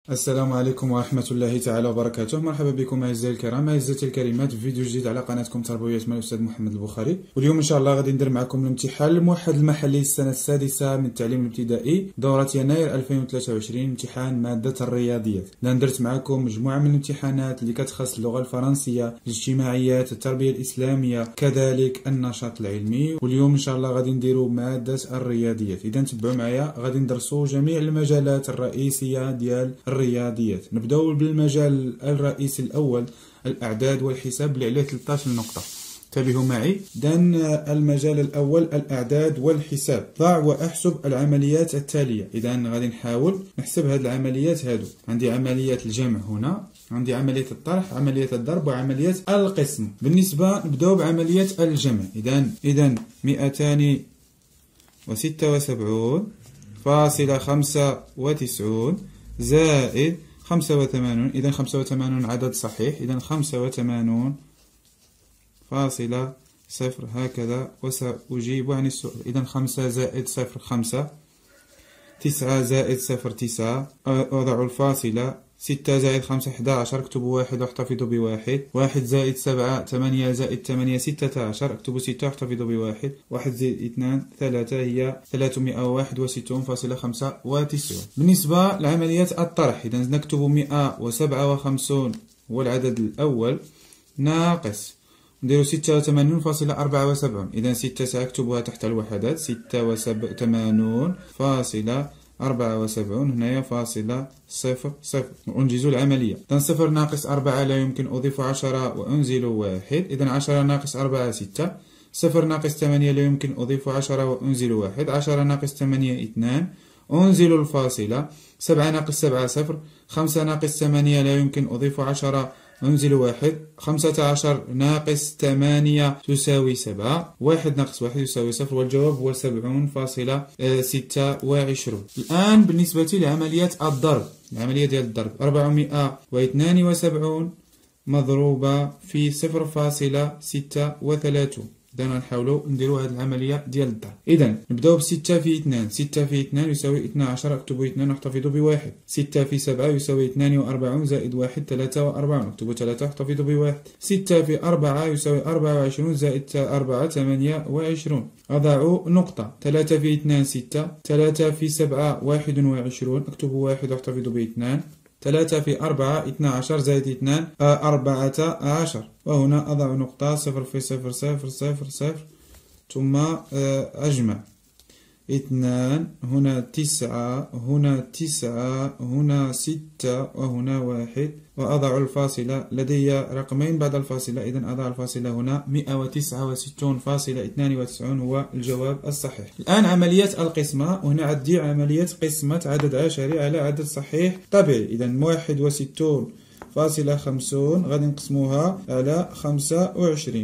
السلام عليكم ورحمة الله تعالى وبركاته. مرحبا بكم أعزائي الكرام، أعزائي الكريمات، في فيديو جديد على قناتكم تربوية مع الأستاذ محمد البخاري. واليوم إن شاء الله غادي ندير معكم الامتحان الموحد المحلي السنة السادسة من التعليم الابتدائي دورة يناير 2023، امتحان مادة الرياضيات. لأن درت معكم مجموعة من الامتحانات اللي كتخص اللغة الفرنسية، الاجتماعيات، التربية الإسلامية، كذلك النشاط العلمي. واليوم إن شاء الله غادي نديروا مادة الرياضيات. إذا تبعوا معايا غادي ندرسوا جميع المجالات الرئيسية ديال الرياضيات. نبداو بالمجال الرئيسي الاول، الاعداد والحساب اللي عليه 13 نقطه. انتبهوا معي. دان المجال الاول الاعداد والحساب. ضع واحسب العمليات التاليه. اذا غادي نحاول نحسب هذه العمليات هادو. عندي عمليه الجمع هنا، عندي عمليه الطرح، عمليه الضرب، وعمليه القسم. بالنسبه نبداو بعمليه الجمع. اذا 276.95 زائد 85. إذا 85 عدد صحيح، إذا 85.0 هكذا، وسأجيب عن السؤال. إذا 5 زائد 0 5، 9 زائد 0 9، أضع الفاصلة. 6 زائد 5 11، اكتب 1 واحتفظ ب1. 1 زائد 7 8 زائد 8 16، اكتب 6 واحتفظ ب1. 1 زائد 2 3، هي 361.95. بالنسبة لعمليات الطرح، إذا نكتب 157 هو العدد الأول ناقص نديرو 86.74. إذا 6 سأكتبها تحت الوحدات، 86.74 هنايا فاصلة 0 ونجز العملية. إذا 0 ناقص 4 لا يمكن، أضيف 10 وأنزل 1. إذا 10 ناقص 4 6. 0 ناقص 8 لا يمكن، أضيف 10 وأنزل 1. 10 ناقص 8 2، أنزل الفاصلة. 7 ناقص 7 0. 5 ناقص 8 لا يمكن، أضيف 10 أنزل 1. 15 ناقص 8 تساوي 7. 1 ناقص 1 يساوي 0، والجواب هو 70.26. الآن بالنسبة لعملية الضرب، العملية ديال الضرب 472 مضروبة في 0.36. إذا نحاولوا نديروا هذه العملية ديال الضرب. إذا نبداو ب 6 في 2. 6 في 2 يساوي 12، اكتبوا 2 واحتفظوا ب1. 6 في 7 يساوي 42 زائد 1 43، اكتبوا 3 واحتفظوا ب1. 6 في 4 يساوي 24 زائد 4 28، أضع نقطة. 3 في 2 6. 3 في 7 21، اكتبوا 1 واحتفظوا ب2. 3 في 4 12 زائد 2 14، وهنا أضع نقطة. 0 في 0 0 0 0، ثم أجمع 2، هنا 9، هنا 9، هنا 6، وهنا 1، وأضع الفاصلة. لدي رقمين بعد الفاصلة، إذن أضع الفاصلة هنا. 169.92 هو الجواب الصحيح. الآن عملية القسمة، وهنا عندي عملية قسمة عدد عشري على عدد صحيح طبيعي. إذن 61.50 غادي نقسموها على 25.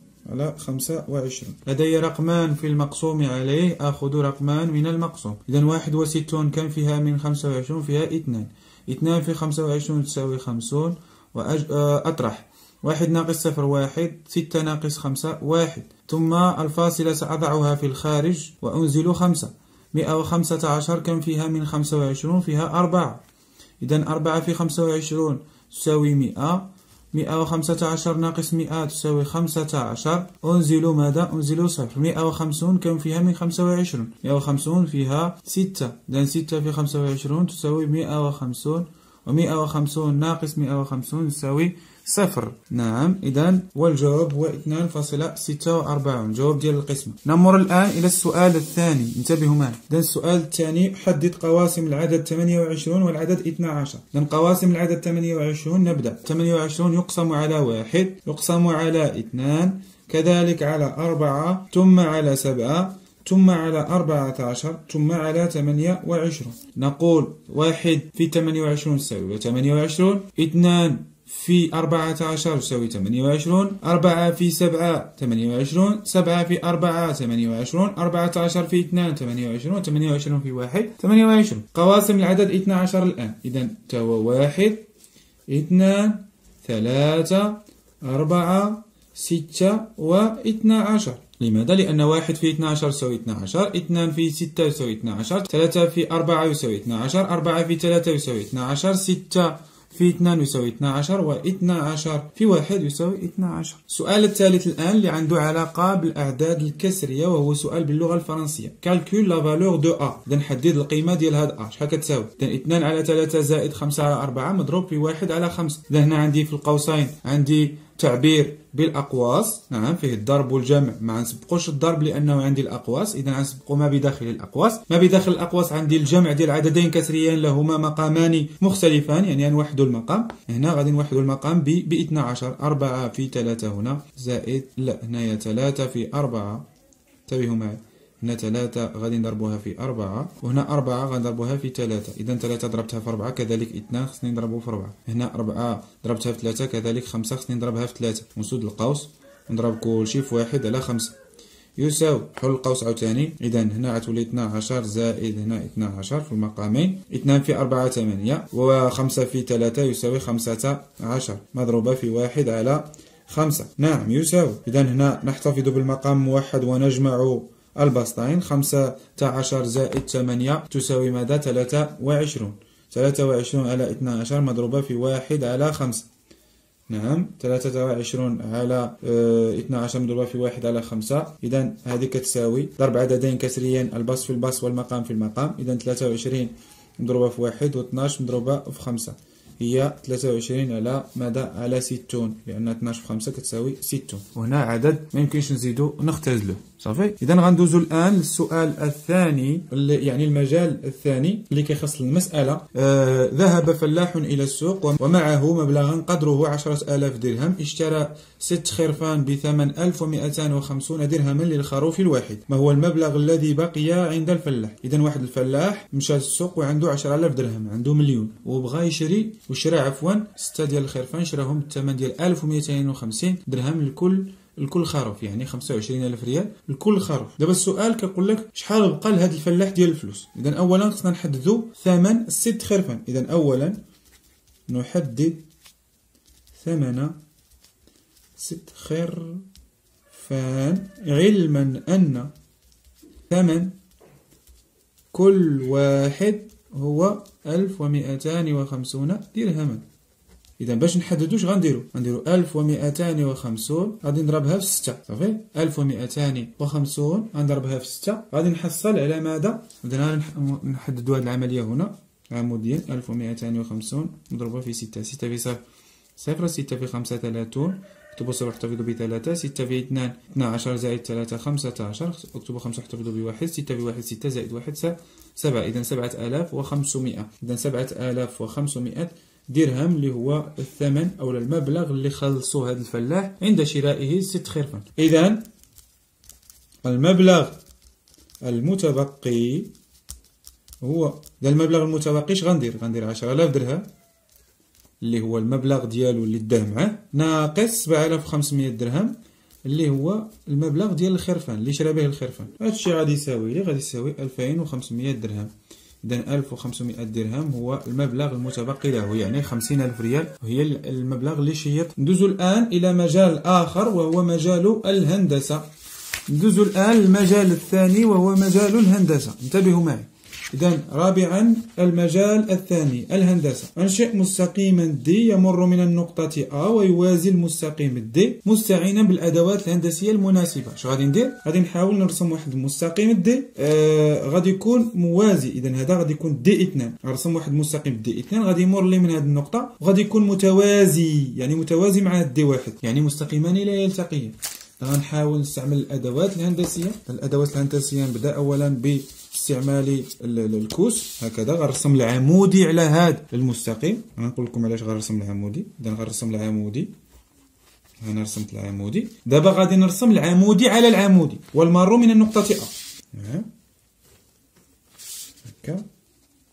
لدي رقمان في المقسوم عليه، آخذ رقمان من المقسوم. إذا 61 كم فيها من 25؟ فيها 2. 2 في 25 تساوي 50. وأطرح 1 ناقص 0 1، 6 ناقص 5 1، ثم الفاصلة سأضعها في الخارج وأنزل 5. 115 كم فيها من 25؟ فيها 4. إذا 4 في 25 تساوي 100. 115 ناقص 100 تساوي 15. أنزل ماذا؟ أنزل 0. 150 كم فيها من 25؟ 150 فيها 6. إذا 6 في 25 تساوي 150، و150 ناقص 150 تساوي 0. نعم، إذا والجواب هو 2.46، جواب ديال القسمة. نمر الآن إلى السؤال الثاني. انتبهوا معي. إذا السؤال الثاني، حدد قواسم العدد 28 والعدد 12. إذا قواسم العدد 28 نبدأ. 28 يقسم على 1، يقسم على 2، كذلك على 4، ثم على 7، ثم على 14، ثم على 28. نقول 1 في 28 تساوي 28. 2 في 14 تساوي 28. 4 في 7 28. 7 في 4 28. 14 في 2 28. 28 في 1 28. قواسم العدد 12 الآن. إذا توا 1 2 3 4 6 و12. لماذا؟ لأن 1 في 12 يساوي 12، 2 في 6 يساوي 12، 3 في 4 يساوي 12، 4 في 3 يساوي 12، 6 في 2 يساوي 12، و12 في 1 يساوي 12. السؤال الثالث الآن اللي عنده علاقة بالأعداد الكسرية، وهو سؤال باللغة الفرنسية. كالكول لا فالور دو أ. إذا نحدد القيمة ديال هاد أ شحال كتساوي. إذا 2 على 3 زائد 5 على 4 مضروب في 1 على 5. إذا هنا عندي في القوسين عندي تعبير بالأقواس، نعم فيه الضرب والجمع، ما غنسبقوش الضرب لأنه عندي الأقواس، إذا غنسبقو ما بداخل الأقواس. ما بداخل الأقواس عندي الجمع ديال عددين كسريين لهما مقامان مختلفان، يعني نوحدوا المقام. هنا غادي نوحدوا المقام ب 12. 4 في 3 هنا زائد، لا هنايا 3 في 4، انتبهوا معي، هنا 3 غادي نضربوها في 4، وهنا 4 غنضربوها في 3. إذا 3 ضربتها في 4 كذلك 2 خصني نضربو في 4. هنا 4 ضربتها في 3 كذلك 5 خصني نضربها في 3. ونسود القوس نضرب كلشي في 1 على 5 يساوي، حل القوس عاوتاني. إذا هنا غتولي 12 زائد هنا 12 في المقامين. 2 في 4 8، و5 في 3 يساوي 15 مضروبة في 1 على 5. نعم يساوي. إذا هنا نحتفظ بالمقام موحد ونجمع البسطين. 15 زائد 8 تساوي ماذا؟ 23. 23 على 12 مضروبة في 1 على 5. نعم 23 على 12 مضروبة في 1 على 5. إذا هذه كتساوي ضرب عددين كسريين، البسط في البسط والمقام في المقام. إذا 23 مضروبة في 1 و12 مضروبة في 5 هي 23 على ماذا؟ على 60، لأن 12 في 5 كتساوي 60. وهنا عدد ما يمكنش نزيدو نختزلوه. صافي. إذا غندوزو الآن للسؤال الثاني، يعني المجال الثاني اللي كيخص المسألة. ذهب فلاح إلى السوق ومعه مبلغا قدره 10,000 درهم، اشترى 6 خرفان بثمن 1250 درهما للخروف الواحد. ما هو المبلغ الذي بقي عند الفلاح؟ إذا واحد الفلاح مشى للسوق وعنده 10,000 درهم، عنده مليون، وبغى يشري وشرى 6 ديال الخرفان، شراهم بالثمن ديال 1250 درهم لكل خروف، يعني 25,000 ريال لكل خروف. دابا السؤال كيقول لك شحال بقى لهذا الفلاح ديال الفلوس. اذا اولا خصنا نحددوا ثمن 6 خرفان. اذا اولا نحدد ثمن 6 خرفان، علما ان ثمن كل واحد هو 1250 درهما. إذا باش نحددو اش غنديرو 1250 غادي نضربها في 6. صافي. 1250 غنضربها في 6 غادي نحصل على ماذا؟ بدنا نحددو هاد العملية هنا عموديا. 1250 مضروبة في 6. 6 في 0، 6 في 5 30، اكتبوا 0 احتفظوا ب3. 6 في 2 12 زائد 3 15، اكتبوا 5 احتفظوا ب1. 6 في 1 6 زائد 1 7. إذا 7500. إذا 7500 درهم اللي هو الثمن أو المبلغ اللي خلصه هذا الفلاح عند شرائه 6 خرفان. إذا المبلغ المتبقي هو المبلغ المتبقي اش غندير 10,000 درهم اللي هو المبلغ ديالو اللي داه معاه، ناقص 7500 درهم اللي هو المبلغ ديال الخرفان اللي شرا به الخرفان. هادشي غادي يساوي 2500 درهم. إذا 1500 درهم هو المبلغ المتبقي له، يعني 50,000 ريال وهي المبلغ اللي شيط. ندوزو الآن إلى مجال آخر وهو مجال الهندسة. ندوزو الآن المجال الثاني وهو مجال الهندسة. انتبهوا معي. إذا رابعا المجال الثاني الهندسة. أنشئ مستقيما دي يمر من النقطة A ويوازي المستقيم دي مستعينا بالأدوات الهندسية المناسبة. اش غادي ندير؟ غادي نحاول نرسم واحد المستقيم دي غادي يكون موازي. إذا هذا غادي يكون دي 2. نرسم واحد المستقيم دي 2 غادي يمر لي من هذه النقطة وغادي يكون متوازي، يعني متوازي مع دي 1، يعني مستقيمان لا يلتقيان. غنحاول نستعمل الأدوات الهندسية. الأدوات الهندسية نبدأ أولا باستعمال الكوس. هكذا غنرسم العمودي على هذا المستقيم. غنقول لكم علاش غنرسم العمودي. إذا غنرسم العمودي، أنا رسمت العمودي. دابا غادي نرسم العمودي على العمودي والمار من النقطة A. هكا.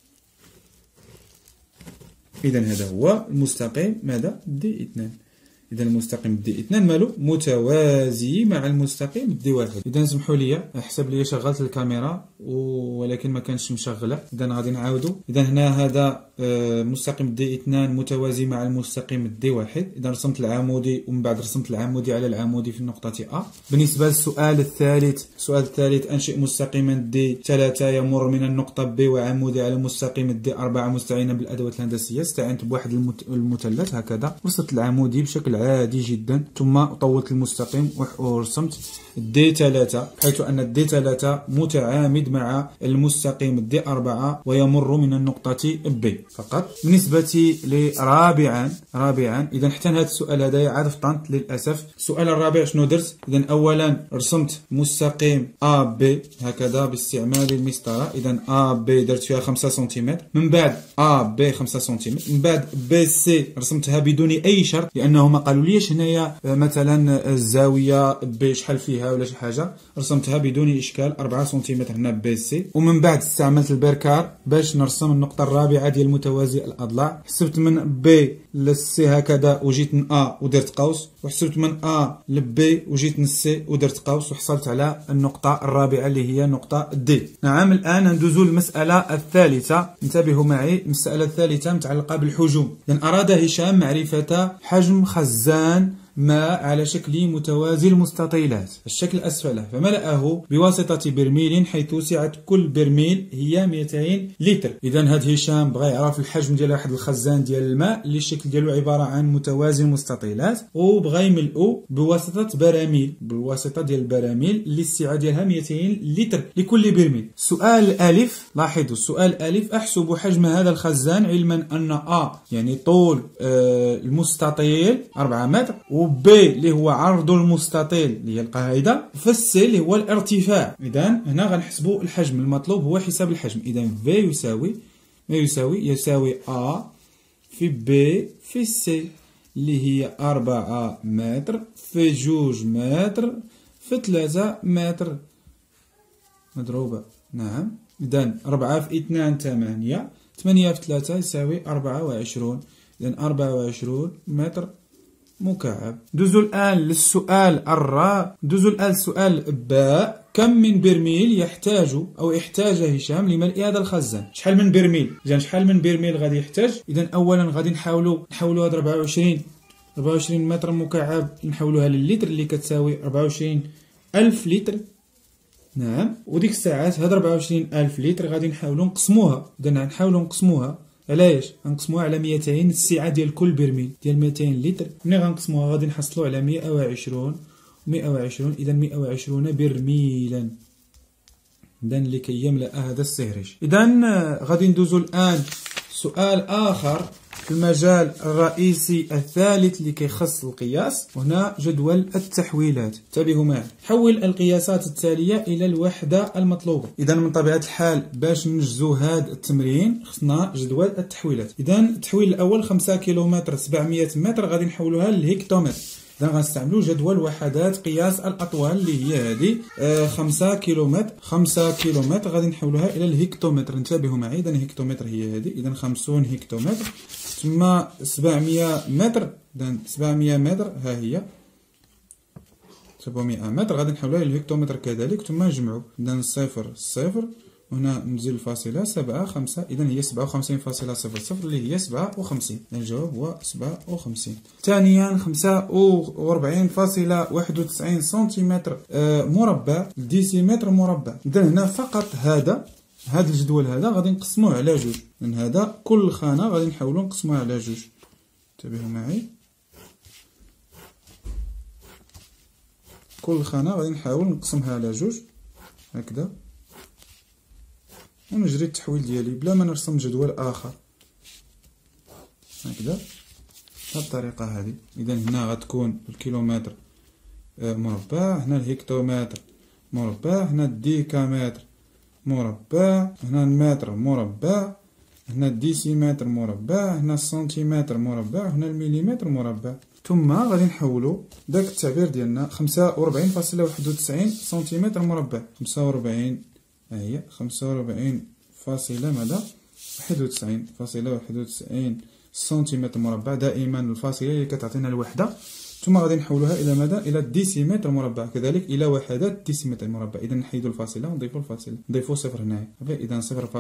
إذا هذا هو المستقيم ماذا؟ دي 2. إذا المستقيم دي 2 مالو متوازي مع المستقيم دي 1. إذا سمحوا لي حسب لي شغلت الكاميرا ولكن ما كانش مشغله. إذا غادي نعاودو. إذا هنا هذا مستقيم دي 2 متوازي مع المستقيم دي 1. إذا رسمت العمودي ومن بعد رسمت العمودي على العمودي في النقطة A. بالنسبة للسؤال الثالث أنشئ مستقيما دي 3 يمر من النقطة B وعمودي على مستقيم دي 4 مستعينا بالأدوات الهندسية. استعنت بواحد المثلث هكذا، رسمت العمودي بشكل عادي جدا، ثم طولت المستقيم ورسمت دي 3 بحيث أن دي 3 متعامد مع المستقيم دي 4 ويمر من النقطة B فقط. بالنسبة رابعا إذا حتى هذا السؤال هذا عاد فطنت للأسف. السؤال الرابع شنو درت؟ إذا أولا رسمت مستقيم AB هكذا باستعمال المسطرة. إذا AB درت فيها 5 سنتيمتر، من بعد AB 5 سنتيمتر، من بعد BC رسمتها بدون أي شرط لأنه ما قالوا ليش هنايا مثلا الزاوية B شحال فيها ولا شي حاجة، رسمتها بدون إشكال 4 سنتيمتر هنا BC. ومن بعد استعملت البركار باش نرسم النقطة الرابعة ديال متوازي الأضلاع. حسبت من B لC هكذا وجيت من A ودرت قوس، وحسبت من A لB وجيت من C ودرت قوس، وحصلت على النقطة الرابعة اللي هي نقطة D. نعم. الآن ندوزو للمسألة الثالثة. انتبهوا معي، المسألة الثالثة متعلقة بالحجوم. إذن أراد هشام معرفة حجم خزان ماء على شكل متوازي المستطيلات الشكل أسفله، فملأه بواسطة برميل حيث سعة كل برميل هي 200 لتر. إذا هاد هشام بغى يعرف الحجم ديال واحد الخزان ديال الماء اللي الشكل ديالو عبارة عن متوازي المستطيلات، وبغى يملؤه بواسطة ديال البراميل اللي السعة ديالها 200 لتر لكل برميل. سؤال ألف، لاحظوا السؤال ألف: أحسب حجم هذا الخزان علما أن A يعني طول المستطيل 4 متر، B اللي هو عرض المستطيل اللي هي القاعدة، فالسي اللي هو الارتفاع. إذا هنا غنحسبوا الحجم، المطلوب هو حساب الحجم. إذا V يساوي A في B في C اللي هي 4 متر في 2 متر في 3 متر مضروبة. نعم. إذا 4 في 2 8 في 3 يساوي 24. إذا 24 متر مكعب. دوزو الآن للسؤال السؤال باء: كم من برميل يحتاج هشام لملء هذا الخزان؟ شحال من برميل؟ إذا شحال من برميل غادي يحتاج؟ إذا أولا غادي نحاولوا هاد 24 متر مكعب نحولوها للتر اللي كتساوي 24,000 لتر. نعم. وديك الساعات هاد 24,000 لتر غادي نحاولوا نقسموها. إذا نحاولوا نقسموها علاش؟ غنقسموها على 200 السعة ديال كل برميل ديال 200 لتر. ملي غنقسموها غادي نحصلوا على 120 إذا 120 برميلا. إذا لكي يملأ هذا السهرج. إذا غادي ندوزو الآن سؤال آخر في المجال الرئيسي الثالث اللي كيخص القياس، وهنا جدول التحويلات. انتبهوا معي. حول القياسات التالية إلى الوحدة المطلوبة. إذا من طبيعة الحال باش ننجزوا هذا التمرين خصنا جدول التحويلات. إذا التحويل الأول 5 كيلومتر 700 متر غادي نحولوها للهكتومتر. إذا غنستعملوا جدول وحدات قياس الأطوال اللي هي هذه 5 كيلومتر غادي نحولوها إلى الهكتومتر. انتبهوا معي. إذا الهكتومتر هي هذه. إذا 50 هكتومتر. ثم 700 متر. إذا 700 متر ها هي 700 متر غادي نحولوها للهكتومتر كذلك، ثم نجمعوا. إذا 0 وهنا نزيد الفاصلة 7 5. إذا هي 57.00 اللي هي 57. الجواب هو 57. ثانيا 45.91 سنتيمتر مربع ديسيمتر مربع. إذا هنا فقط هذا الجدول هذا غادي نقسموه على 2، لأن هذا كل خانة غادي نحاولوا نقسموها على 2. انتبهوا معي. كل خانة غادي نحاول نقسمها على 2 هكذا، ونجري التحويل ديالي بلا ما نرسم جدول آخر هكذا بهذه الطريقة هذه. إذا هنا غتكون الكيلومتر مربع، هنا الهكتومتر مربع، هنا الديكامتر مربع، هنا المتر مربع، هنا الديسيمتر مربع، هنا السنتيمتر مربع، هنا المليمتر مربع. ثم غادي نحولوا داك التعبير ديالنا 45.91 سنتيمتر مربع. 45 ها هي 45.91 سنتيمتر مربع. دائما الفاصلة اللي كتعطينا الوحدة ثم غادي نحولوها الى ماذا؟ الى الديسيمتر مربع، كذلك الى وحدات ديسيمتر مربع. اذا نحيدوا الفاصله ونضيفوا الفاصله، نضيفوا صفر هنايا. اذا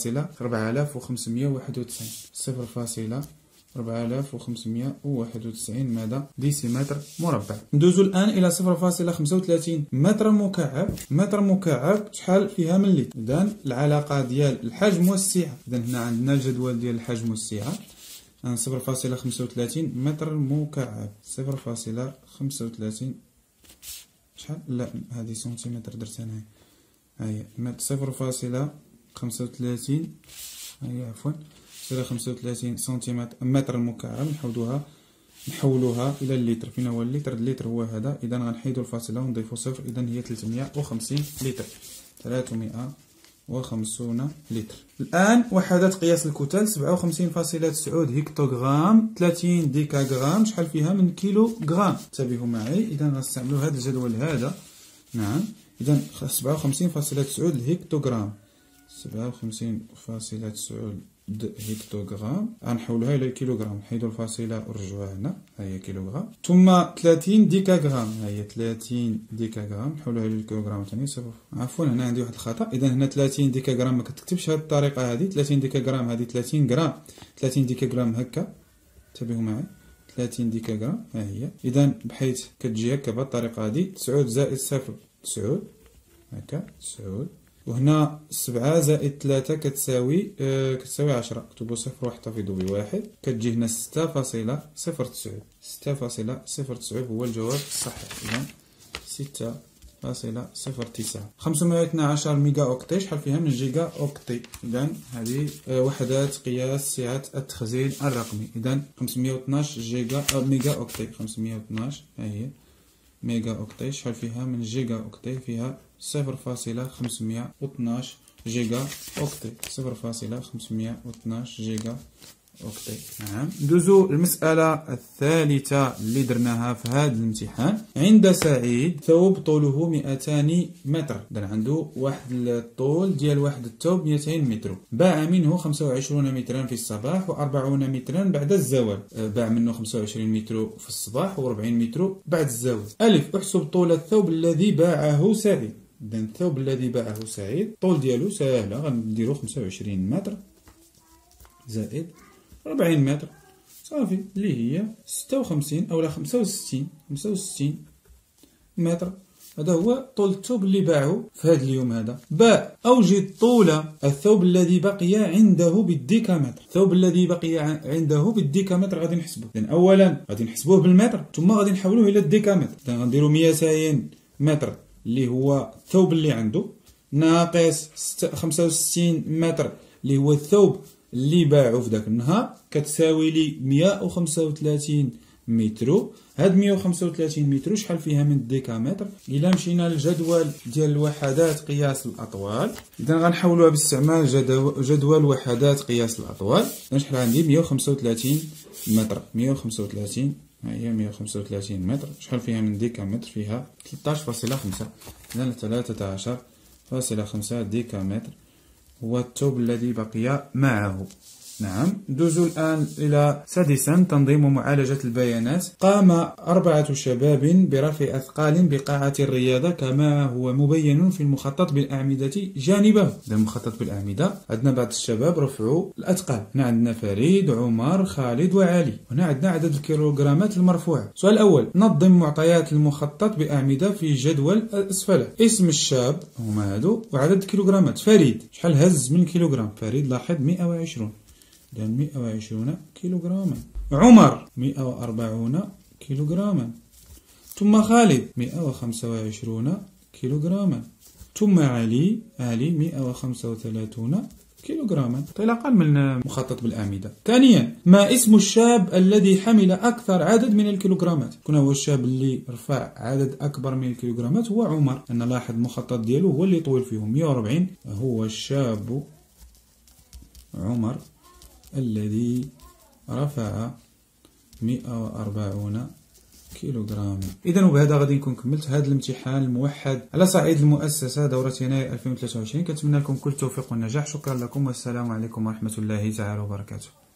0.4591 0.4591 ماذا؟ ديسيمتر مربع. ندوزو الان الى 0.35 متر مكعب. متر مكعب شحال فيها من لتر؟ اذا العلاقه ديال الحجم والسعه، اذا هنا عندنا الجدول ديال الحجم والسعه. 0.35 متر مكعب. 0.35 شحال؟ لا هذه سنتيمتر درت انايا. ها هي 0.35 هي عفوا 0.35 سنتيمتر متر مكعب. نحولوها الى اللتر. فين هو اللتر؟ اللتر هو هذا. اذا غنحيدوا الفاصله ونضيفوا صفر. اذا هي 350 لتر. 350 لتر. الآن وحدات قياس الكتل 57.9 هكتوغرام. 30 ديكاغرام شحال فيها من كيلو غرام؟ انتبهوا معي. إذا غنستعملوا هذا الجدول هذا. نعم. إذا 57.9 هكتوغرام. 57.9 هكتوغرام غنحولوها الى كيلوغرام. نحيدوا الفاصله ونرجعوها هنا. ها هي كيلوغرام. ثم 30 ديكاغرام. ها هي 30 ديكاغرام. نحولوها الى الكيلوغرام ثاني صفر. عفوا هنا عندي واحد الخطا. اذا هنا 30 ديكاغرام ما كتكتبش هذه الطريقه هذه. 30 ديكاغرام هذه 30 غرام. 30 ديكاغرام هكا. انتبهوا معي. 30 ديكاغرام ها هي. اذا بحيث كتجي هكا بهذه الطريقه هذه. 9 زائد 0 9 هكا 9. وهنا 7 زائد 3 كتساوي 10. اكتبوا صفر واحتفظوا بواحد. كتجي هنا 6.09. 6.09 هو الجواب الصحيح. إذا 6.09. 512 ميجا أوكتي شحال فيها من جيجا أوكتي؟ إذا هذه وحدات قياس سعة التخزين الرقمي. إذا 512 جيجا ميجا أوكتي. 512 ها هي ميجا أوكتي شحال فيها من جيجا أوكتي؟ فيها 0.512 جيجا أوكتي. 0.512 جيجا أوكتي. نعم. ندوزو المسألة الثالثة اللي درناها في هذا الامتحان. عند سعيد ثوب طوله 200 متر. إذا عنده واحد الطول ديال واحد الثوب 200 متر. باع منه 25 مترا في الصباح و40 مترا بعد الزوال. باع منه 25 متر في الصباح و40 متر بعد الزوال. ألف. احسب طول الثوب الذي باعه سعيد. إذا الثوب الذي باعه سعيد الطول ديالو ساهلة. غنديرو 25 متر زائد 40 متر صافي اللي هي 56 أو 65 متر. هذا هو طول الثوب اللي باعه في هذا اليوم هذا. باء. أوجد طول الثوب الذي بقي عنده بالديكامتر. الثوب الذي بقي عنده بالديكامتر غادي نحسبه. إذن أولا غادي نحسبوه بالمتر ثم غادي نحولوه إلى الديكامتر. إذن غنديرو 200 متر اللي هو الثوب اللي عنده ناقص 65 متر اللي هو الثوب اللي باعو في ذاك النهار كتساوي لي 135 متر. هاد 135 متر شحال فيها من الديكامتر؟ الا مشينا للجدول ديال الوحدات قياس الاطوال اذا غنحاولوها باستعمال جدول وحدات قياس الاطوال. شحال عندي 135 متر. 135 ها هي 135 متر شحال فيها من ديكامتر؟ فيها 13.5. اذا 13.5 ديكامتر هو الثوب الذي بقي معه. نعم. ندوزو الآن إلى سادسا تنظيم ومعالجة البيانات. قام 4 شباب برفع أثقال بقاعة الرياضة كما هو مبين في المخطط بالأعمدة جانبه. المخطط بالأعمدة عندنا بعض الشباب رفعوا الأثقال. هنا عندنا فريد عمر خالد وعلي. هنا عندنا عدد الكيلوغرامات المرفوعة. السؤال الأول نظم معطيات المخطط بأعمدة في جدول أسفله. اسم الشاب هما هادو وعدد الكيلوغرامات. فريد شحال هز من كيلوغرام؟ فريد لاحظ 120. إذا 120 كيلوغراما. عمر 140 كيلوغراما. ثم خالد 125 كيلوغراما. ثم علي 135 كيلوغراما. طيب أقل من مخطط بالأعمدة. ثانيا ما اسم الشاب الذي حمل أكثر عدد من الكيلوغرامات؟ كون هو الشاب اللي رفع عدد أكبر من الكيلوغرامات هو عمر. أنا لاحظ المخطط ديالو هو اللي طويل فيهم 140. هو الشاب عمر الذي رفع 140 كيلوغراما. إذا وبهذا غادي نكون كملت هذا الامتحان الموحد على صعيد المؤسسة دورة يناير 2023. كنتمنى لكم كل التوفيق والنجاح. شكرا لكم والسلام عليكم ورحمة الله تعالى وبركاته.